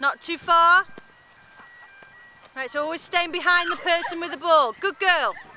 Not too far. Right, so always staying behind the person with the ball. Good girl.